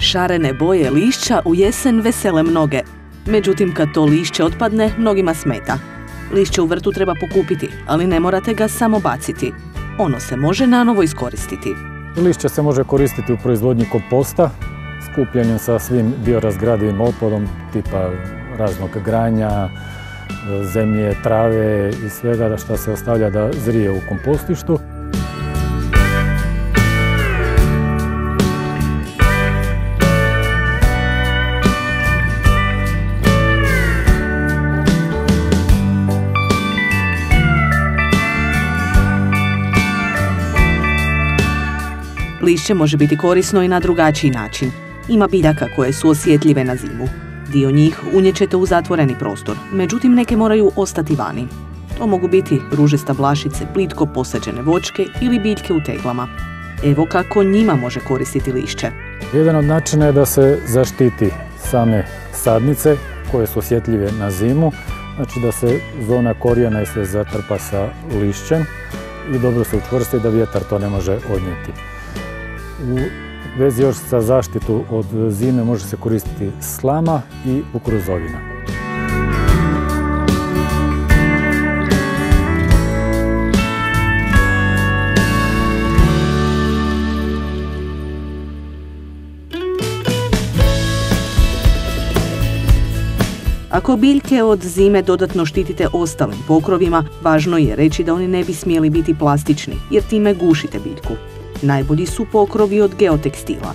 Šarene boje lišća u jesen vesele mnoge. Međutim, kad to lišće otpadne, mnogima smeta. Lišće u vrtu treba pokupiti, ali ne morate ga samo baciti. Ono se može nanovo iskoristiti. Lišće se može koristiti u proizvodnji komposta, skupljanjem sa svim biorazgradivim otpadom tipa raznog granja, zemlje, trave i svega što se ostavlja da zrije u kompostištu. Lišće može biti korisno i na drugačiji način. Ima biljaka koje su osjetljive na zimu. Dio njih unjećete u zatvoreni prostor, međutim neke moraju ostati vani. To mogu biti ruže stablašice, plitko posađene voćke ili biljke u teglama. Evo kako njima može koristiti lišće. Jedan od načina je da se zaštiti same sadnice koje su osjetljive na zimu, znači da se zona korijena i sve zatrpa sa lišćem i dobro se učvrsti da vjetar to ne može odnijeti. U vezi još sa zaštitu od zime može se koristiti slama i kukuruzovina. Ako biljke od zime dodatno štitite ostalim pokrovima, važno je reći da oni ne bi smjeli biti plastični, jer time gušite biljku. Najbolji su pokrovi od geotekstila.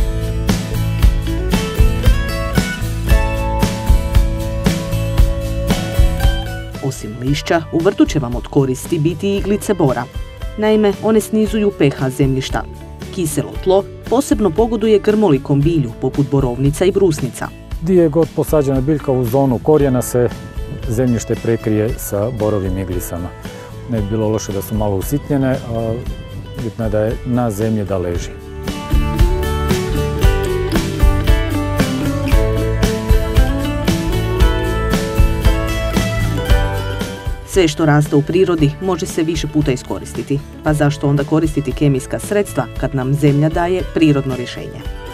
Osim lišća, u vrtu će vam od koristi biti i iglice bora. Naime, one snizuju pH zemljišta. Kiselo tlo posebno pogoduje grmolikom bilju, poput borovnica i brusnica. Gdje je god posađena biljka u zonu korijena se zemljište prekrije sa borovim iglicama. Ne bi bilo loše da su malo usitnjene, a bitno je da je na zemlji da leži. Sve što raste u prirodi može se više puta iskoristiti. Pa zašto onda koristiti kemijska sredstva kad nam zemlja daje prirodno rješenje?